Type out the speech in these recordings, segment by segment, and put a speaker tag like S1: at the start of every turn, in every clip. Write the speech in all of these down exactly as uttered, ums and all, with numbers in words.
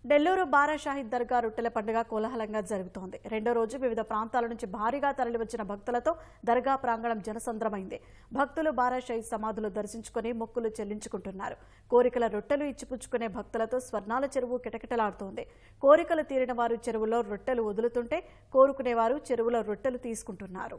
S1: నెల్లూరు బారా షాహిద్ దర్గా రొట్టెల పండుగ కోలాహలంగా జరుగుతోంది. రెండో రోజు వివిధ ప్రాంతాల నుంచి భారీగా తరలివచ్చిన భక్తులతో దర్గా ప్రాంగణం జనసంద్రమైంది. భక్తులు బారా షాహిద్ సమాధులు దర్శించుకుని మొక్కులు చెల్లించుకుంటున్నారు. కోరికల రొట్టెలు ఇచ్చిపుచ్చుకునే భక్తులతో స్వర్ణాల చెరువు కిటకిటలాడుతోంది. కోరికలు తీరిన వారు చెరువులో రొట్టెలు వదులుతుంటే కోరుకునేవారు చెరువులో రొట్టెలు తీసుకుంటున్నారు.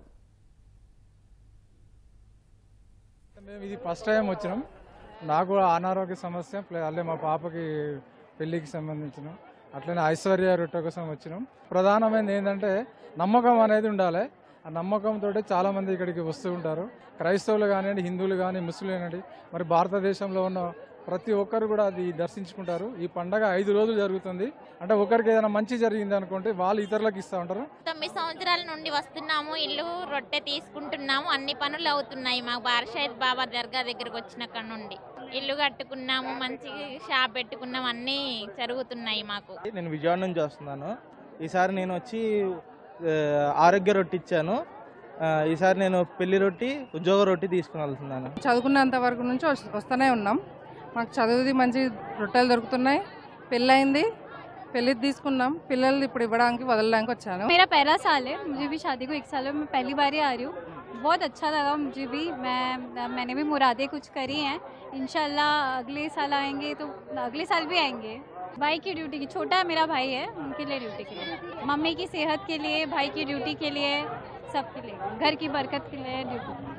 S2: మేము ఇది ఫస్ట్ టైం వచ్చినాం. నాకు అనారోగ్య సమస్య, అల్లే మా పాపకి పెళ్లికి సంబంధించిన అట్లనే ఐశ్వర్య రొట్టె కోసం వచ్చినాం. ప్రధానమైనది ఏంటంటే నమ్మకం అనేది ఉండాలి. ఆ నమ్మకంతో చాలా మంది ఇక్కడికి వస్తూ ఉంటారు. క్రైస్తవులు కానివ్వండి, హిందువులు కానీ, ముస్లింలు కానివ్వండి, మరి భారతదేశంలో ఉన్న ప్రతి ఒక్కరు కూడా అది దర్శించుకుంటారు. ఈ పండగ ఐదు రోజులు జరుగుతుంది. అంటే ఒకరికి ఏదైనా మంచి జరిగింది అనుకుంటే వాళ్ళు ఇతరులకు ఇస్తూ ఉంటారు.
S3: తొమ్మిది సంవత్సరాల నుండి వస్తున్నాము, ఇల్లు రొట్టె తీసుకుంటున్నాము, అన్ని పనులు అవుతున్నాయి. మాకు బారా షాహిద్ బాబా దర్గా దగ్గరకు వచ్చినక్కడ నుండి ఇల్లు కట్టుకున్నాము, మంచి షాప్ పెట్టుకున్నాము, అన్నీ జరుగుతున్నాయి మాకు.
S4: నేను విజయవాడ నుంచి వస్తున్నాను. ఈసారి నేను వచ్చి ఆరోగ్య రొట్టె ఇచ్చాను. ఈసారి నేను పెళ్లి రొట్టి, ఉద్యోగ రొట్టి తీసుకుని వెళ్తున్నాను.
S5: చదువుకున్నంత వరకు నుంచి వస్తూనే ఉన్నాం. మాకు చదువుది మంచి రొట్టెలు దొరుకుతున్నాయి. పెళ్ళయింది, పెళ్లి తీసుకున్నాం. పిల్లలు ఇప్పుడు ఇవ్వడానికి వదలడానికి వచ్చాను.
S6: मेरा पहला साल है, मुझे भी शादी को एक साल है, मैं पहली बार ही आ रही हूँ. बहुत अच्छा लगा मुझे भी. मैं मैंने भी मुरादें कुछ करी हैं. इंशाल्लाह अगले साल आएंगे तो अगले साल भी आएंगे. भाई की ड्यूटी की, छोटा मेरा भाई है, उनके लिए ड्यूटी के लिए, मम्मी की सेहत के लिए, भाई की ड्यूटी के लिए, सबके लिए, घर की बरकत के लिए ड्यूटी.